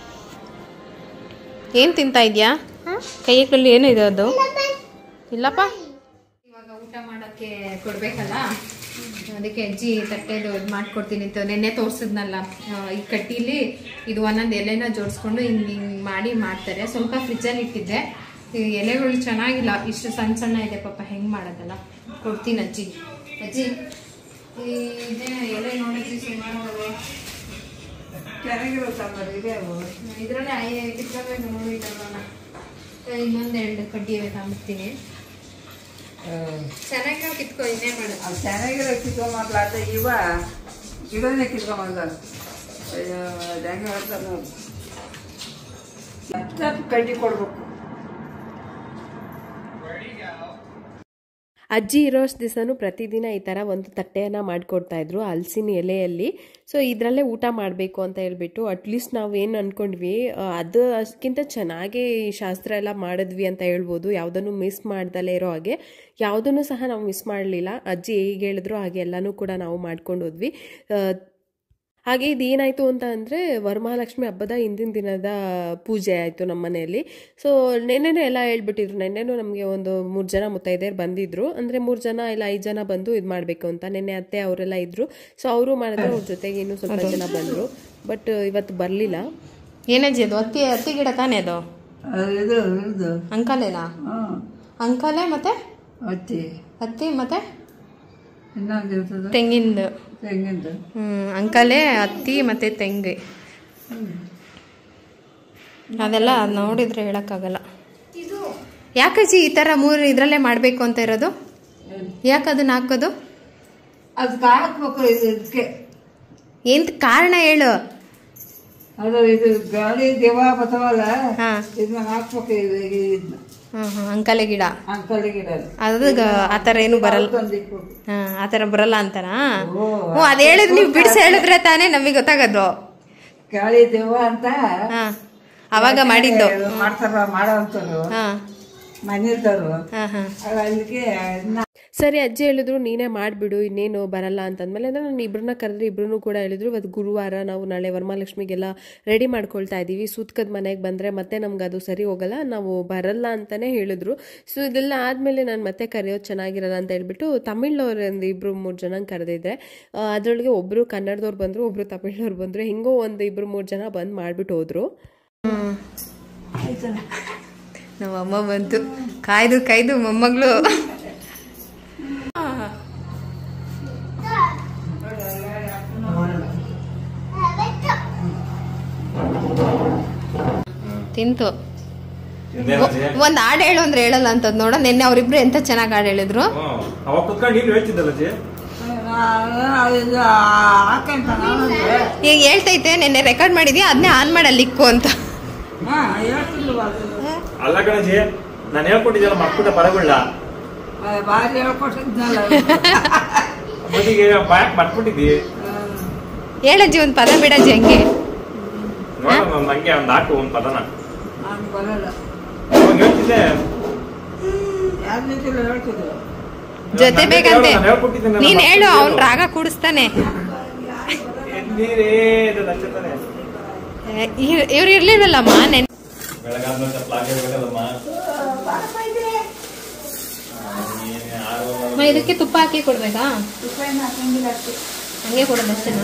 ಏನು ತಿಂತಾ ಇದೆಯಾ? ಕೈಯಲ್ಲಿ ಏನು ಇದೆ ಅದು? ಇಲ್ಲಪ್ಪ, ಇವಾಗ ಊಟ ಮಾಡೋಕ್ಕೆ ಕೊಡಬೇಕಲ್ಲ, ಅದಕ್ಕೆ ಅಜ್ಜಿ ತಟ್ಟೆದು ಇದು ಮಾಡ್ಕೊಡ್ತೀನಿ ಅಂತ ನೆನ್ನೆ ತೋರಿಸಿದ್ನಲ್ಲ. ಈ ಕಟ್ಟೀಲಿ ಇದು ಒಂದೊಂದು ಎಲೆನ ಜೋಡಿಸ್ಕೊಂಡು ಹಿಂಗೆ ಮಾಡಿ ಮಾಡ್ತಾರೆ. ಸ್ವಲ್ಪ ಫ್ರಿಜ್ಜಲ್ಲಿ ಇಟ್ಟಿದ್ದೆ, ಈ ಎಲೆಗಳು ಚೆನ್ನಾಗಿಲ್ಲ, ಇಷ್ಟು ಸಣ್ಣ ಸಣ್ಣ ಇದೆ ಪಾಪ, ಹೆಂಗೆ ಮಾಡೋದಲ್ಲ. ಕೊಡ್ತೀನಿ ಅಜ್ಜಿ. ಅಜ್ಜಿ ಇದೇ ಎಲೆ ನೋಡಿದ್ವಿ ಸುಮಾರು ಇದರಲ್ಲೇ ನೋಡಿದ್ದಲ್ಲ. ಇನ್ನೊಂದು 2 ಕಡ್ಡಿ ತಗೊಂಡ್ಬಿಡ್ತೀನಿ. ಚೆನ್ನಾಗಿರೋ ಕಿತ್ಕೊ, ಇನ್ನೇ ಮಾಡೋದು. ಚೆನ್ನಾಗಿರೋ ಕಿತ್ಕೊಂಡ್ಲಾರ್ದ ಇವ ಇದನ್ನೇ ಕಿತ್ಕೊಂಬಂದ ಹೆಂಗೆ ಹೇಳ್ತಾರೆ ನೋಡಿ, ಕಡ್ಡಿ ಕೊಡ್ಬೇಕು. ಅಜ್ಜಿ ಇರೋಷ್ಟು ದಿವಸನೂ ಪ್ರತಿದಿನ ಈ ಥರ ಒಂದು ತಟ್ಟೆಯನ್ನು ಮಾಡಿಕೊಡ್ತಾಯಿದ್ರು ಹಲಸಿನ ಎಲೆಯಲ್ಲಿ. ಸೊ ಇದರಲ್ಲೇ ಊಟ ಮಾಡಬೇಕು ಅಂತ ಹೇಳ್ಬಿಟ್ಟು ಅಟ್ಲೀಸ್ಟ್ ನಾವು ಏನು ಅಂದ್ಕೊಂಡ್ವಿ ಅದು ಅದಕ್ಕಿಂತ ಚೆನ್ನಾಗೇ ಶಾಸ್ತ್ರ ಎಲ್ಲ ಮಾಡಿದ್ವಿ ಅಂತ ಹೇಳ್ಬೋದು. ಯಾವುದನ್ನು ಮಿಸ್ ಮಾಡ್ದಲೇ ಇರೋ ಹಾಗೆ ಯಾವುದನ್ನು ಸಹ ನಾವು ಮಿಸ್ ಮಾಡಲಿಲ್ಲ. ಅಜ್ಜಿ ಹೇಗೆ ಹೇಳಿದ್ರು ಹಾಗೆ ಎಲ್ಲನೂ ಕೂಡ ನಾವು ಮಾಡ್ಕೊಂಡು ಹೋದ್ವಿ. ಹಾಗೆ ಇದೇನಾಯಿತು ಅಂತ ಅಂದರೆ ವರಮಹಾಲಕ್ಷ್ಮಿ ಹಬ್ಬದ ಹಿಂದಿನ ದಿನದ ಪೂಜೆ ಆಯಿತು ನಮ್ಮ ಮನೆಯಲ್ಲಿ. ಸೊ ನೆನ್ನೆನೂ ಎಲ್ಲ ಹೇಳ್ಬಿಟ್ಟಿದ್ರು. ನೆನ್ನೆನೂ ನಮಗೆ ಒಂದು 3 ಜನ ಮುತ್ತೈದೆಯರು ಬಂದಿದ್ದರು. ಅಂದರೆ 3 ಜನ ಇಲ್ಲ 5 ಜನ ಬಂದು ಇದು ಮಾಡಬೇಕು ಅಂತ. ನೆನ್ನೆ ಅತ್ತೆ ಅವರೆಲ್ಲ ಇದ್ದರು. ಸೊ ಅವರು ಮಾಡಿದ್ರೆ ಅವ್ರ ಜೊತೆಗೆ ಇನ್ನೂ ಸ್ವಲ್ಪ ಜನ ಬಂದರು. ಬಟ್ ಇವತ್ತು ಬರಲಿಲ್ಲ. ಏನಜ್ಜಿ ಅದು ಹತ್ತಿ ಗಿಡ ತಾನೇ ಅದು? ಇದು ಅಂಕಲೇನಾ? ಅಂಕಲೆ ಮತ್ತೆ ಹತ್ತಿ ಮತ್ತೆ ಇನ್ನೊಂದು ಇರ್ತದೆ ತೆಂಗಿಂದು. ಅಂಕಲೆ ಹತ್ತಿ ಮತ್ತೆ ತೆಂಗು ಅದೆಲ್ಲ ನೋಡಿದ್ರೆ ಹೇಳಕ್ಕಾಗಲ್ಲ. ಯಾಕಜ್ಜಿ ಈ ತರ 3 ಇದ್ರಲ್ಲೇ ಮಾಡ್ಬೇಕು ಅಂತ ಇರೋದು? ಯಾಕೆ ಅದನ್ನ ಹಾಕೋದು? ಅದಕ್ಕೆ ಹಾಕ್ಬೇಕು. ಇದಕ್ಕೆ ಎಂತ ಕಾರಣ ಹೇಳು. ಅದು ಇದು ಗಾಳಿ ದೇವ ಬಸವಲ್ಲ, ಇದನ್ನ ಹಾಕ್ಬೇಕು. ಇದನ್ನ ಅಂಕಲೆ ಗಿಡ, ಅಂಕಲೆ ಗಿಡ ಅದು ಆತರ ಏನು ಬರಲ್ಲ. ಆತರ ಬರಲ್ಲ ಅಂತನಾ? ಅದ್ ಹೇಳಿದ್ರೆ ನೀವು ಬಿಡಿಸಿ ಹೇಳಿದ್ರೆ ತಾನೇ ನಮಗೆ ಗೊತ್ತಾಗದು. ಗಾಳಿ ದೇವ ಅಂತ ಅವಾಗ ಮಾಡಿದ್ದು ಮಾಡ್ತಾರ, ಮಾಡೋಂಥವ್ರು ಮನೆಯವರು. ಅಲ್ಲಿಗೆ ಸರಿ ಅಜ್ಜಿ ಹೇಳಿದ್ರು ನೀನೇ ಮಾಡಿಬಿಡು ಇನ್ನೇನು ಬರಲ್ಲ ಅಂತಂದ್ಮೇಲೆ ಅಂದರೆ ನಾನು ಇಬ್ಬರನ್ನ ಕರೆದ್ರೆ ಇಬ್ಬರೂ ಕೂಡ ಹೇಳಿದ್ರು ಇವತ್ತು ಗುರುವಾರ ನಾವು ನಾಳೆ ವರಮಹಾಲಕ್ಷ್ಮಿಗೆಲ್ಲ ರೆಡಿ ಮಾಡ್ಕೊಳ್ತಾ ಇದ್ದೀವಿ. ಸೂತ್ಕದ ಮನೆಗೆ ಬಂದರೆ ಮತ್ತೆ ನಮ್ಗೆ ಅದು ಸರಿ ಹೋಗಲ್ಲ, ನಾವು ಬರಲ್ಲ ಅಂತಲೇ ಹೇಳಿದ್ರು. ಸೊ ಇದೆಲ್ಲ ಆದಮೇಲೆ ನಾನು ಮತ್ತೆ ಕರೆಯೋದು ಚೆನ್ನಾಗಿರಲ್ಲ ಅಂತ ಹೇಳ್ಬಿಟ್ಟು ತಮಿಳ್ನವ್ರು ಒಂದು 2-3 ಜನ ಕರೆದಿದ್ದೆ. ಅದರೊಳಗೆ ಒಬ್ಬರು ಕನ್ನಡದವ್ರು ಬಂದರು, ಒಬ್ಬರು ತಮಿಳ್ನವ್ರು ಬಂದರು. ಹೆಂಗೋ ಒಂದು 2-3 ಜನ ಬಂದು ಮಾಡಿಬಿಟ್ಟು ಹೋದರು. ನಮ್ಮಮ್ಮ ಬಂತು ಕಾಯ್ದು ಮೊಮ್ಮಗಳು. ತಿಂತು. ಒಂದ್ ಹಾಡು ಹೇಳು ಅಂದ್ರೆ ಹೇಳಲ್ಲ ಅಂತದ್ ನೋಡ. ನಿನ್ನೆ ಅವ್ರಿಬ್ರು ಎಂತ ಚೆನ್ನಾಗಿ ಹಾಡು ಹೇಳಿದ್ರು. ಈಗ ಹೇಳ್ತೈತೆ ನಿನ್ನೆ ರೆಕಾರ್ಡ್ ಮಾಡಿದ್ಯಾ ಅದನ್ನೇ ಆನ್ ಮಾಡಲ್ಲ ಇಕ್ಕು ಅಂತ. ಅಲ್ಲ ಕಣಜಿ, ನಾನು ಹೇಳ್ಕೊಟ್ಟಿದ್ದಲ್ಲ ಮಕ್ಕಳ ಪರಗೊಳ್ಳ ಬಾರಿ ಹೇಳ್ಕೊಟ್ಟಿದ್ನಲ್ಲ, ಬದಿಗೆ ಬಾಯಕ್ ಮರ್ಕೊಟ್ಟಿದ್ದಿ. ಹೇಳಜ್ಜಿ ಒಂದ್ ಪದ ಬಿಡಜ್ಜಿ ಹಂಗೆ ನಂಗೆ ಒಂದ್ ಹಾಕು ಒಂದ್ ಪದನ. ನಾನು ಬರಲ್ಲ. ಹೇಳ್ತಿದ್ದೆ ಯಾರ ರೀತಿಲ್ಲ ಹೇಳ್ತಿದ್ರು. ಜೊತೆ ಬೇಕಂತೆ ನೀನ್ ಹೇಳು, ಅವ್ನ್ ರಾಗ ಕೂಡಿಸ್ತಾನೆ. ಇವ್ರು ಇರ್ಲಿಲ್ವಲ್ಲಮ್ಮ ನೆನ್ ಇದಕ್ಕೆ ತುಪ್ಪ ಹಾಕಿ ಕೊಡ್ಬೇಕಾ? ಹಂಗೆ ಕೊಡೋದು ಅಷ್ಟೇನಾ?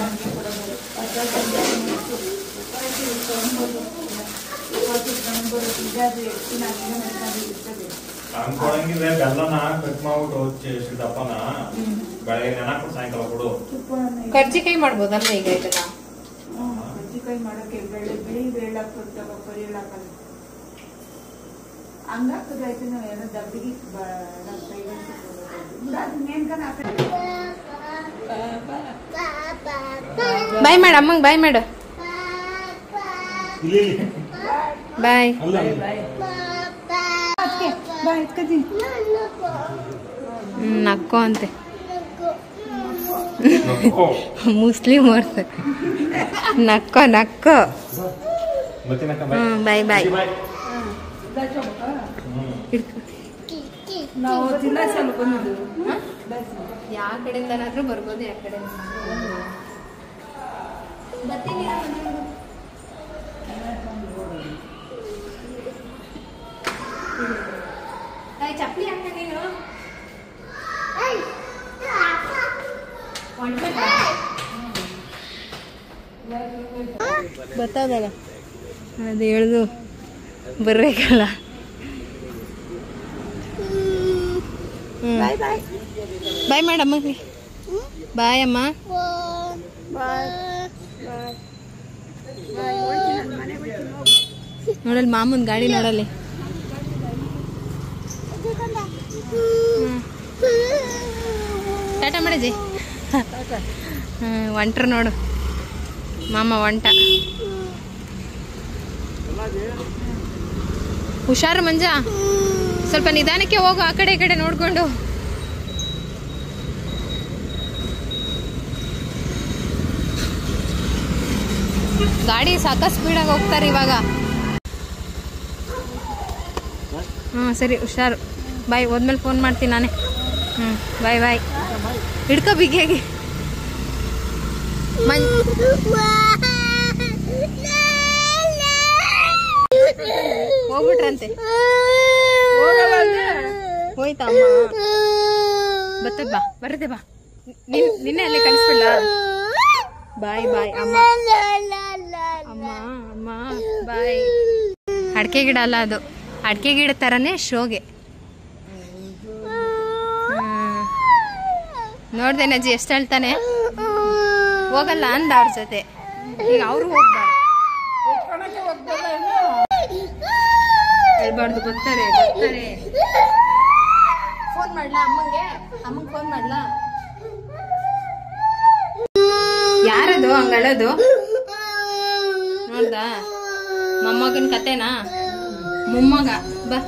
ಅನ್ಕೊಳಂಗಿದ್ರೆ ಬೆಲ್ಲನ ಕಟ್ ಮಾಡ್ಬಿಟ್ಟು ದಪ್ಪನ ಬೆಳಗ್ಗೆ ನೆನಕ್ಬಿಟ್ಟು ಸಾಯಂಕಾಲ ಕೊಡು. ಕರ್ಜಿಕಾಯಿ ಮಾಡ್ಬೋದಲ್ಲ ಈಗ ಇದನ್ನ? ಕರ್ಜಿಕಾಯಿ ಮಾಡಕ್ಕೆ ಬಿಳಿ ಬೇಳೆ ಹಾಕ್ಬಿಡ್ತಾವ, ಕರಿ ಹಾಕಲ್ಲ. ಹಂಗಾಗ್ತದೈತೆ. ನಾವು ಏನೋ ದಬ್ಬಿಗೆ ಬಾಯ್ ಮಾಡು ಅಮ್ಮಂಗ್, ಬಾಯ್ ಮಾಡು. ಬಾಯ್. ನಕ್ಕೋ ಅಂತೆ ಮುಸ್ಲಿಂ ಅವ್ರ. ನಕ್ಕೋ ನಕ್ಕೋ. ಬಾಯ್ ಬಾಯ್. ನಾವು ತಿನ್ನಸಲು ಬಂದಿದ್ದು ಯಾವ ಕಡೆಯಿಂದನಾದ್ರೂ ಬರ್ಬೋದು. ಯಾವ ಕಡೆ ಚಪ್ಪಲಿ ಹಾಕ ನೀನು. ಬರ್ತದಲ್ಲ ಅದು ಹೇಳ್ದು ಬರ್ಬೇಕಲ್ಲ. ಬಾಯ್ ಮಾಡಮ್ಮ. ಬಾಯ್ ಅಮ್ಮ. ನೋಡಲ್ಲಿ ಮಾಮೂನ್ ಗಾಡಿ ನೋಡಲ್ಲಿ. ಟಾಟಾ ಮಾಡಜಿ. ಒಂಟ್ರು ನೋಡು ಮಾಮ ಒಂಟ. ಹುಷಾರು ಮಂಜ, ಸ್ವಲ್ಪ ನಿಧಾನಕ್ಕೆ ಹೋಗು, ಆ ಕಡೆ ಈ ಕಡೆ ನೋಡ್ಕೊಂಡು. ಗಾಡಿ ಸಾಕಷ್ಟು ಸ್ಪೀಡಾಗಿ ಹೋಗ್ತಾರೆ ಇವಾಗ. ಸರಿ ಹುಷಾರು, ಬಾಯ್. ಹೋದ್ಮೇಲೆ ಫೋನ್ ಮಾಡ್ತೀನಿ ನಾನೇ. ಬಾಯ್ ಬಾಯ್. ಹಿಡ್ಕೊ ಬಿಗಿಯಾಗಿ. ಹೋಗ್ಬಿಟ್ರಂತೆ. ಹೋಯ್ತಾ ಅಮ್ಮ? ಬರ್ತದ ಬಾ, ಬರುತ್ತೆ ಬಾ. ನಿನ್ನೆ ಅಲ್ಲಿ ಕಳಿಸ್ಬಿಡ್ಲ? ಬಾಯ್ ಬಾಯ್ ಅಮ್ಮ. ಅಮ್ಮ ಅಮ್ಮ ಬಾಯ್. ಅಡಿಕೆ ಗಿಡ ಅಲ್ಲ ಅದು, ಅಡಿಕೆ ಗಿಡ ಥರನೇ ಶೋಗೆ. ನೋಡ್ದೇನಜ್ಜಿ ಎಷ್ಟು ಹೇಳ್ತಾನೆ. ಹೋಗಲ್ಲ ಅಂದ ಅವ್ರ ಜೊತೆ. ಈಗ ಅವರು ಹೋಗ್ಬಾರ್ದು, ಹೇಳ್ಬಾರ್ದು. ಬರ್ತಾರೆ ಬರ್ತಾರೆ. ಫೋನ್ ಮಾಡ್ಲಾ ಅಮ್ಮಂಗೆ? ಅಮ್ಮಂಗೆ ಫೋನ್ ಮಾಡ್ಲಾ? ಯಾರದು ಹಂಗಳದು? ನೋಡ್ದಾ ಮೊಮ್ಮಗನ ಕತೆನಾ? ಮೊಮ್ಮಗ ಬಾ.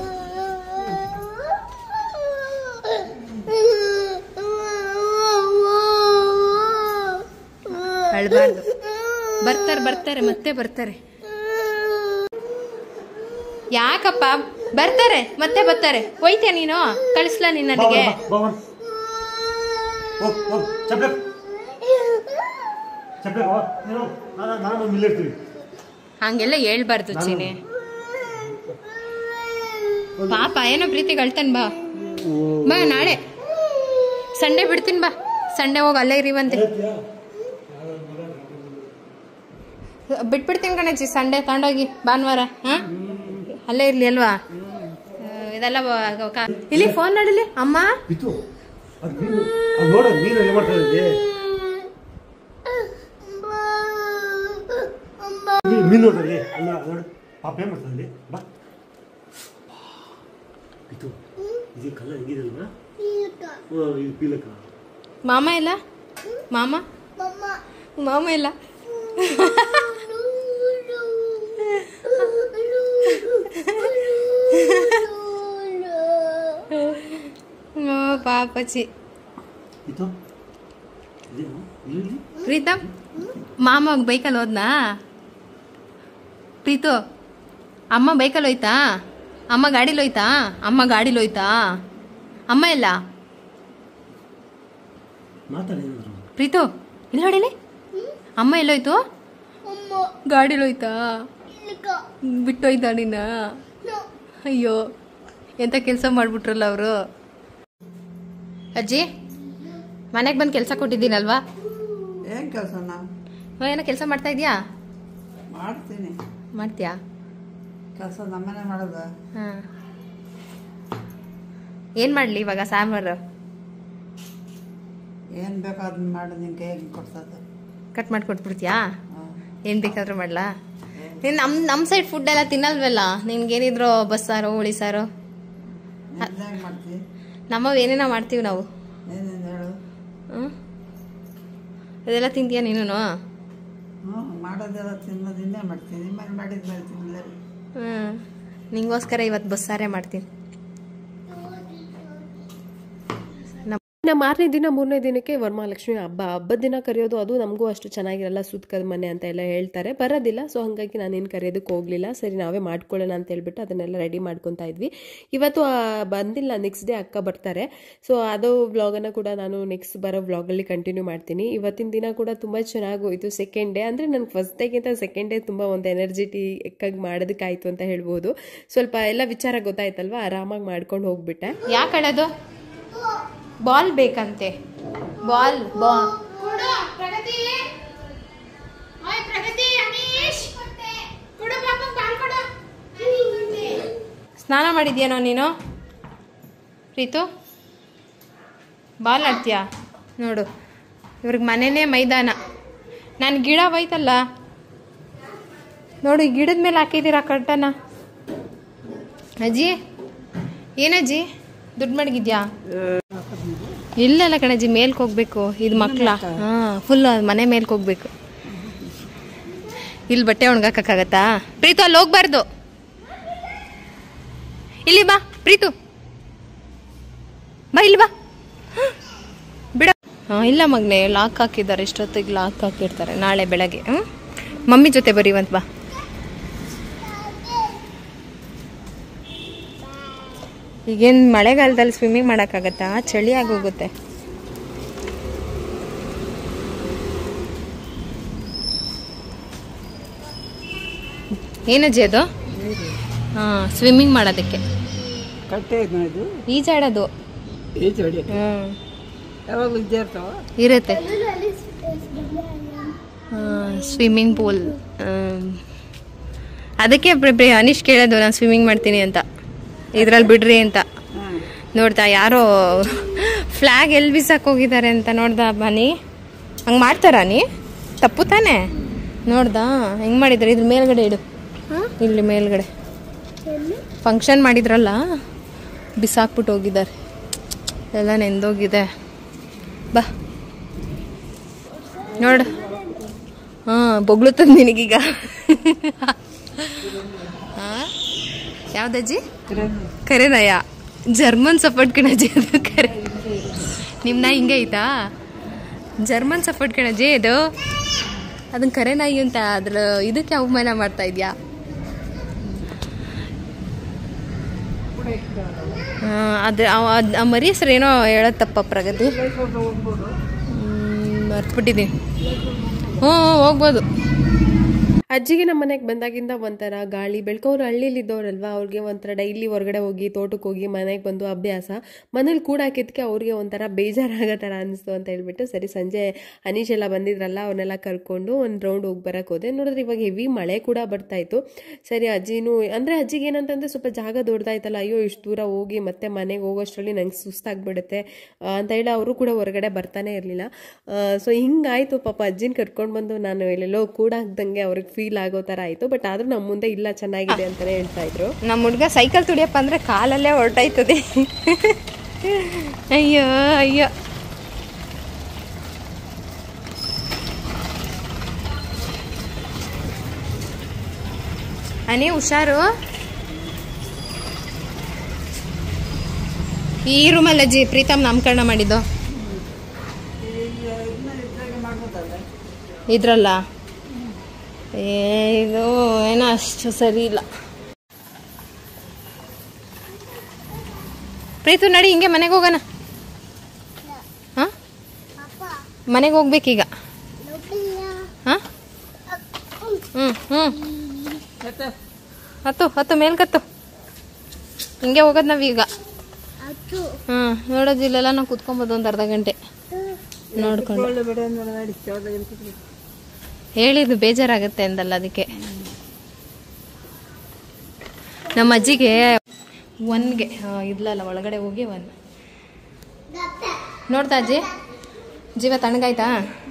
ಅಳ್ಬಾರ್ದು. ಬರ್ತಾರೆ ಬರ್ತಾರೆ, ಮತ್ತೆ ಬರ್ತಾರೆ. ಯಾಕಪ್ಪ? ಬರ್ತಾರೆ ಮತ್ತೆ ಬರ್ತಾರೆ. ಹೋಯ್ತೀಯ ನೀನು? ಕಳಿಸ್ಲಾ ನಿನ್ನಲ್ಲಿಗೆ? ಹಂಗೆಲ್ಲ ಹೇಳ್ಬಾರ್ದು ಚೀನಿ. ಪಾಪ ಏನೋ ಪ್ರೀತಿಗೆ ಅಳ್ತಾನೆ. ಬಾ ಬಾ, ನಾಳೆ ಸಂಡೇ ಬಿಡ್ತೀನಿ. ಬಾ ಸಂಡೇ ಹೋಗಿ ಅಲ್ಲೇ ಇರಿವಂತೆ. ಬಿಟ್ಬಿಡ್ತೀನಿ ಕಣಜ್ಜಿ, ಸಂಡೇ ತಗೊಂಡೋಗಿ ಭಾನುವಾರ. ಅಲ್ಲೇ ಇರ್ಲಿ ಅಲ್ವಾ? ಇದೆಲ್ಲ ಇಲ್ಲಿ ಫೋನ್ ನೋಡಿಲಿ ಅಮ್ಮ. ಮಾಮ ಇಲ್ಲ? ಮಾಮ ಮಾಮ ಇಲ್ಲ. ಪಾಪಚ್ಚಿ. ಪ್ರೀತಮ್ ಮಾಮ ಬೈಕಲ್ಲಿ ಹೋದ್ನಾ? ಪ್ರೀತು ಅಮ್ಮ ಬೈಕಲ್ಲಿ ಹೋಯ್ತಾ? ಅಮ್ಮ ಗಾಡಿಲಿ ಹೋಯ್ತಾ? ಅಮ್ಮ ಗಾಡಿಲಿ ಹೋಯ್ತಾ? ಅಮ್ಮ ಇಲ್ಲ? ಪ್ರೀತು ಇಲ್ಲಿ ನೋಡಿಲಿ, ಅಮ್ಮ ಎಲ್ಲೋಯ್ತು? ಗಾಡಿಲಿ ಹೋಯ್ತಾ? ಬಿಟ್ಟೋಯ್ತಾ ನಿನ್ನ? ಅಯ್ಯೋ ಎಂತ ಕೆಲಸ ಮಾಡ್ಬಿಟ್ರಲ್ಲ ಅವರು. ಅಜ್ಜಿ ಮನೆಗೆ ಬಂದು ಕೆಲಸ ಕೊಟ್ಟಿದ್ದೀನಲ್ವಾ? ಏನ್ ಕೆಲಸ? ಏನೋ ಕೆಲಸ ಮಾಡ್ತಾ ಇದೀಯಾ? ಮಾಡ್ತೀನಿ. ಮಾಡ್ತೀಯಾ ಕೆಲಸ? ನಮ್ಮನೆ ಮಾಡೋದು. ಏನ್ ಮಾಡ್ಲಿ ಇವಾಗ? ಸಾಂಬಾರು ಏನ್ ಬೇಕೋ ಅದನ್ನ ಮಾಡು. ನಿಂಗೆ ಹೇಗೆ ಕೊಡ್ಸೋದು? ಕಟ್ ಮಾಡಿ ಕೊಟ್ಬಿಡ್ತೀಯಾ? ಏನ್ ಬೇಕಾದ್ರೂ ಮಾಡ್ಲಾ? ನೀನ್ ನಮ್ಮ ಸೈಡ್ ಫುಡ್ ಎಲ್ಲ ತಿನ್ನಲ್ವಲ್ಲ, ನಿನ್ಗೇನಿದ್ರು ಬಸ್ಸಾರು ಹುಳಿ ಸಾರು ಮಾಡ್ತೀವಿ. ನಮ್ಮವ್ ಏನೇನೋ ಮಾಡ್ತೀವಿ ನಾವು. ಏನೇನು ಹೇಳು? ಅದೆಲ್ಲ ತಿಂತೀಯ ನೀನು? ಮಾಡೋದೆಲ್ಲ ತಿನ್ನೋದಿಂದೇ ಮಾಡ್ತೀನಿ. ನಿಮ್ಮಲ್ಲಿ ಮಾಡಿದ್ಮೇಲೆ ತಿನ್ನಲ್ಲ. ನಿಂಗೋಸ್ಕರ ಇವತ್ತು ಬಸ್ಸಾರೇ ಮಾಡ್ತೀನಿ. ಮಾರನೇ ದಿನ 3ನೇ ದಿನಕ್ಕೆ ವರಮಹಾಲಕ್ಷ್ಮಿ ಹಬ್ಬದ ದಿನ ಕರೆಯೋದು, ಅದು ನಮಗೂ ಅಷ್ಟು ಚೆನ್ನಾಗಿರಲ್ಲ, ಸುತ್ತಕದ ಮನೆ ಅಂತ ಎಲ್ಲ ಹೇಳ್ತಾರೆ, ಬರೋದಿಲ್ಲ. ಸೊ ಹಾಗಾಗಿ ನಾನೇನು ಕರೆಯೋದಕ್ಕೆ ಹೋಗಲಿಲ್ಲ. ಸರಿ ನಾವೇ ಮಾಡ್ಕೊಳ್ಳೋಣ ಅಂತ ಹೇಳ್ಬಿಟ್ಟು ಅದನ್ನೆಲ್ಲ ರೆಡಿ ಮಾಡ್ಕೊತಾ ಇದ್ವಿ. ಇವತ್ತು ಬಂದಿಲ್ಲ, ನೆಕ್ಸ್ಟ್ ಡೇ ಅಕ್ಕ ಬರ್ತಾರೆ. ಸೊ ಅದು ವ್ಲಾಗನ್ನು ಕೂಡ ನಾನು ನೆಕ್ಸ್ಟ್ ಬರೋ ವ್ಲಾಗಲ್ಲಿ ಕಂಟಿನ್ಯೂ ಮಾಡ್ತೀನಿ. ಇವತ್ತಿನ ದಿನ ಕೂಡ ತುಂಬ ಚೆನ್ನಾಗೋಯ್ತು. ಸೆಕೆಂಡ್ ಡೇ ಅಂದರೆ ನನಗೆ ಫಸ್ಟ್ ಡೇಗಿಂತ ಸೆಕೆಂಡ್ ಡೇ ತುಂಬ ಒಂದು ಎನರ್ಜಿಟಿಕ್ಕಾಗಿ ಮಾಡೋದಕ್ಕಾಯ್ತು ಅಂತ ಹೇಳ್ಬೋದು. ಸ್ವಲ್ಪ ಎಲ್ಲ ವಿಚಾರ ಗೊತ್ತಾಯ್ತಲ್ವ, ಆರಾಮಾಗಿ ಮಾಡ್ಕೊಂಡು ಹೋಗ್ಬಿಟ್ಟೆ. ಯಾಕೆ ಹೇಳೋದು? ಬಾಲ್ ಬೇಕಂತೆ. ಬಾಲ್ ಸ್ನಾನ ಮಾಡಿದ್ಯಾನೋ ನೀನು? ಪ್ರೀತು ಬಾಲ್ ಆಡ್ತೀಯಾ? ನೋಡು ಇವ್ರಿಗೆ ಮನೆಯೇ ಮೈದಾನ. ನಾನು ಗಿಡ ಹೋಯ್ತಲ್ಲ ನೋಡು, ಗಿಡದ ಮೇಲೆ ಹಾಕಿದ್ದೀರಾ ಕಟ್ಟನ. ಅಜ್ಜಿ ಏನಜ್ಜಿ ದುಡ್ಡು ಮಡಗಿದ್ಯಾ? ಇಲ್ಲೆಲ್ಲ ಕಣಜ್ಜಿ ಮೇಲ್ಕ್ ಹೋಗ್ಬೇಕು. ಇದು ಮಕ್ಳ ಫುಲ್ ಮನೆ ಮೇಲ್ಕ್ ಹೋಗ್ಬೇಕು. ಇಲ್ಲಿ ಬಟ್ಟೆ ಒಣಗಾಕಕ್ಕಾಗತ್ತಾ? ಪ್ರೀತು ಅಲ್ಲಿ ಹೋಗ್ಬಾರ್ದು. ಇಲ್ಲಿ ಬಾ ಪ್ರೀತು, ಬಾ ಇಲ್ಲಿ ಬಾ. ಬಿಡ. ಇಲ್ಲ ಮಗ್ನೆ, ಲಾಕ್ ಹಾಕಿದ್ದಾರೆ. ಇಷ್ಟೊತ್ತಿಗೆ ಲಾಕ್ ಹಾಕಿರ್ತಾರೆ. ನಾಳೆ ಬೆಳಗ್ಗೆ ಮಮ್ಮಿ ಜೊತೆ ಬರೀವಂತ ಬಾ. ಈಗೇನು ಮಳೆಗಾಲದಲ್ಲಿ ಸ್ವಿಮ್ಮಿಂಗ್ ಮಾಡೋಕ್ಕಾಗತ್ತಾ? ಚಳಿ ಆಗೋಗುತ್ತೆ. ಏನಜ್ಜಿ ಅದು? ಸ್ವಿಮ್ಮಿಂಗ್ ಮಾಡೋದಕ್ಕೆ ಈಜಾಡೋದು ಇರುತ್ತೆ. Swimming pool. ಅದಕ್ಕೆ ಅನೀಶ್ ಕೇಳೋದು ನಾನು ಸ್ವಿಮ್ಮಿಂಗ್ ಮಾಡ್ತೀನಿ ಅಂತ, ಇದ್ರಲ್ಲಿ ಬಿಡ್ರಿ ಅಂತ. ನೋಡ್ತಾ ಯಾರೋ ಫ್ಲಾಗ್ ಎಲ್ಲಿ ಬಿಸಾಕ್ ಹೋಗಿದ್ದಾರೆ ಅಂತ ನೋಡ್ದ ಬನ್ನಿ. ಹಂಗೆ ಮಾಡ್ತಾರ ನೀ? ತಪ್ಪು ತಾನೆ? ನೋಡ್ದಾ ಹೆಂಗ್ ಮಾಡಿದ್ದಾರೆ? ಇದ್ರ ಮೇಲ್ಗಡೆ ಇಡು, ಇಲ್ಲಿ ಮೇಲ್ಗಡೆ ಫಂಕ್ಷನ್ ಮಾಡಿದ್ರಲ್ಲ, ಬಿಸಾಕ್ಬಿಟ್ಟು ಹೋಗಿದ್ದಾರೆ. ಎಲ್ಲ ನೆಂದೋಗಿದೆ. ಬಾ ನೋಡು. ಬೊಗ್ಳುತ್ತದ ನಿನಗೀಗ. ಯಾವ್ದಜ್ಜಿ? ಕರೆನಯ್ಯ. ಜರ್ಮನ್ ಸಪೋರ್ಟ್ ಕಣಜ್ಜಿ ಅದು. ಕರೆ ನಿಮ್ಮ ನಾಯಿ ಹಿಂಗೆ ಐತಾ? ಜರ್ಮನ್ ಸಪೋರ್ಟ್ ಕಣಜ್ಜಿ ಇದು. ಅದನ್ನ ಕರೆ ನಾಯಿ ಅಂತ ಅದ್ರ ಇದಕ್ಕೆ ಅವಮಾನ ಮಾಡ್ತಾ ಇದ್ಯಾ? ಅದ್ರ ಆ ಮರಿ ಹೆಸರು ಏನೋ ಹೇಳತ್ತಪ್ಪ ಪ್ರಗತಿ, ಮರ್ತ್ಬಿಟ್ಟಿದ್ದೀನಿ. ಹೋಗ್ಬೋದು. ಅಜ್ಜಿಗೆ ನಮ್ಮ ಮನೆಗೆ ಬಂದಾಗಿಂದ ಒಂಥರ ಗಾಳಿ ಬೆಳಕು. ಅವ್ರು ಹಳ್ಳಿಲಿದ್ದವ್ರಲ್ವಾ, ಅವ್ರಿಗೆ ಒಂಥರ ಡೈಲಿ ಹೊರಗಡೆ ಹೋಗಿ ತೋಟಕ್ಕೆ ಹೋಗಿ ಮನೆಗೆ ಬಂದು ಅಭ್ಯಾಸ. ಮನೇಲಿ ಕೂಡ ಹಾಕಿದ್ಕೆ ಅವ್ರಿಗೆ ಒಂಥರ ಬೇಜಾರಾಗೋ ಥರ ಅನಿಸ್ತು ಅಂತ ಹೇಳ್ಬಿಟ್ಟು ಸರಿ ಸಂಜೆ ಅನೀಶ್ ಎಲ್ಲ ಬಂದಿದ್ರಲ್ಲ, ಅವನ್ನೆಲ್ಲ ಕರ್ಕೊಂಡು ಒಂದು ರೌಂಡ್ ಹೋಗಿ ಬರೋಕೆ ಹೋದೆ. ನೋಡಿದ್ರೆ ಇವಾಗ ಹೆವಿ ಮಳೆ ಕೂಡ ಬರ್ತಾಯಿತ್ತು. ಸರಿ ಅಜ್ಜಿನೂ ಅಂದರೆ ಅಜ್ಜಿಗೆ ಏನಂತಂದರೆ ಸ್ವಲ್ಪ ಜಾಗ ದೊಡ್ಡದಾಯ್ತಲ್ಲ, ಅಯ್ಯೋ ಇಷ್ಟು ದೂರ ಹೋಗಿ ಮತ್ತೆ ಮನೆಗೆ ಹೋಗೋಷ್ಟರಲ್ಲಿ ನಂಗೆ ಸುಸ್ತಾಗ್ಬಿಡುತ್ತೆ ಅಂತ ಹೇಳಿ ಅವರು ಕೂಡ ಹೊರಗಡೆ ಬರ್ತಾನೆ ಇರಲಿಲ್ಲ. ಸೊ ಹಿಂಗಾಯಿತು. ಪಾಪ ಅಜ್ಜಿನ ಕರ್ಕೊಂಡು ಬಂದು ನಾನು ಎಲ್ಲೆಲ್ಲೋ ಕೂಡ ಹಾಕ್ದಂಗೆ ಅವ್ರಿಗೆ ಫೀಲ್ ಆಗೋ ಥರ ಆಯಿತು. ಬಟ್ ಆದರೂ ನಮ್ಮ ಮುಂದೆ ಇಲ್ಲ, ಚೆನ್ನಾಗಿದೆ ಅಂತಲೇ ಹೇಳ್ತಾ ಇದ್ರು. ನಮ್ಮ ಹುಡುಗ ಸೈಕಲ್ ತುಡಿಯಪ್ಪ ಅಂದರೆ ಕಾಲಲ್ಲೇ ಹೊರಟಾಯ್ತದೆ. ಅಯ್ಯೋ ಅಯ್ಯೋ. ಅನಿ ಹುಷಾರು. ಈ ರೂಮಲ್ಲಿ ಅಜ್ಜಿ ಪ್ರೀತಮ್ ನಾಮಕರಣ ಮಾಡಿದ್ದು ಇದ್ರಲ್ಲ. ಇದು ಏನೋ ಅಷ್ಟು ಸರಿ ಇಲ್ಲ. ಪ್ರೀತು ನಡಿ, ಹಿಂಗೆ ಮನೆಗೆ ಹೋಗೋಣ. ಮನೆಗೆ ಹೋಗ್ಬೇಕೀಗ. ಹತ್ತು ಮೇಲ್ಕತ್ತು. ಹಿಂಗೆ ಹೋಗೋದು ನಾವೀಗ. ನೋಡೋದು ಇಲ್ಲೆಲ್ಲ ನಾವು ಕುತ್ಕೊಬೋದು ಒಂದು ಅರ್ಧ ಗಂಟೆ ನೋಡ್ಕೊಂಡು. ಹೇಳಿದ್ದು ಬೇಜಾರಾಗುತ್ತೆ ಅಂದಲ್ಲ, ಅದಕ್ಕೆ. ನಮ್ಮ ಅಜ್ಜಿಗೆ ಒನ್ಗೆ ಇದ್ಲಲ್ಲ, ಒಳಗಡೆ ಹೋಗಿ ಒನ್ ನೋಡ್ತಾ ಅಜ್ಜಿ ಜೀವ ತಣ್ಣಗಾಯ್ತಾ?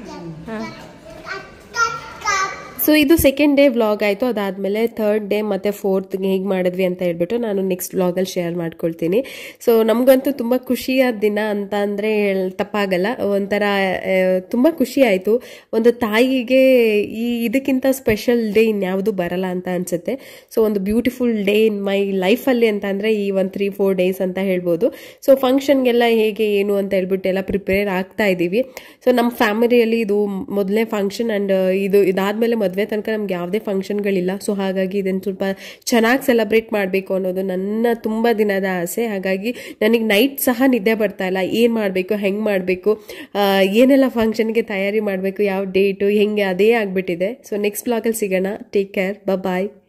ಸೊ ಇದು ಸೆಕೆಂಡ್ ಡೇ ವ್ಲಾಗ್ ಆಯಿತು. ಅದಾದಮೇಲೆ ಥರ್ಡ್ ಡೇ ಮತ್ತು ಫೋರ್ತ್ಗೆ ಹೇಗೆ ಮಾಡಿದ್ವಿ ಅಂತ ಹೇಳ್ಬಿಟ್ಟು ನಾನು ನೆಕ್ಸ್ಟ್ ವ್ಲಾಗಲ್ಲಿ ಶೇರ್ ಮಾಡ್ಕೊಳ್ತೀನಿ. ಸೊ ನಮಗಂತೂ ತುಂಬ ಖುಷಿಯಾದ ದಿನ ಅಂತ ಅಂದರೆ ತಪ್ಪಾಗಲ್ಲ. ಒಂಥರ ತುಂಬ ಖುಷಿ ಆಯಿತು. ಒಂದು ತಾಯಿಗೆ ಇದಕ್ಕಿಂತ ಸ್ಪೆಷಲ್ ಡೇ ಇನ್ಯಾವುದು ಬರಲ್ಲ ಅಂತ ಅನಿಸುತ್ತೆ. ಸೊ ಒಂದು ಬ್ಯೂಟಿಫುಲ್ ಡೇ ಇನ್ ಮೈ ಲೈಫಲ್ಲಿ ಅಂತ ಅಂದರೆ ಈ ಒಂದು 3-4 ಡೇಸ್ ಅಂತ ಹೇಳ್ಬೋದು. ಸೊ ಫಂಕ್ಷನ್ಗೆಲ್ಲ ಹೇಗೆ ಏನು ಅಂತ ಹೇಳ್ಬಿಟ್ಟು ಎಲ್ಲ ಪ್ರಿಪೇರ್ ಆಗ್ತಾ ಇದ್ದೀವಿ. ಸೊ ನಮ್ಮ ಫ್ಯಾಮಿಲಿಯಲ್ಲಿ ಇದು ಮೊದಲನೇ ಫಂಕ್ಷನ್ ಆ್ಯಂಡ್ ಇದಾದಮೇಲೆ ಮದುವೆ ತನಕ ನಮ್ಗೆ ಯಾವುದೇ ಫಂಕ್ಷನ್ಗಳಿಲ್ಲ. ಸೊ ಹಾಗಾಗಿ ಇದನ್ನು ಸ್ವಲ್ಪ ಚೆನ್ನಾಗಿ ಸೆಲೆಬ್ರೇಟ್ ಮಾಡಬೇಕು ಅನ್ನೋದು ನನ್ನ ತುಂಬ ದಿನದ ಆಸೆ. ಹಾಗಾಗಿ ನನಗೆ ನೈಟ್ ಸಹ ನಿದ್ದೆ ಬರ್ತಾ ಇಲ್ಲ. ಏನು ಮಾಡಬೇಕು, ಹೆಂಗೆ ಮಾಡಬೇಕು, ಏನೆಲ್ಲ ಫಂಕ್ಷನ್ಗೆ ತಯಾರಿ ಮಾಡಬೇಕು, ಯಾವ ಡೇಟು ಹೆಂಗೆ, ಅದೇ ಆಗಿಬಿಟ್ಟಿದೆ. ಸೊ ನೆಕ್ಸ್ಟ್ ವ್ಲಾಗಲ್ಲಿ ಸಿಗೋಣ. ಟೇಕ್ ಕೇರ್, ಬಾಯ್.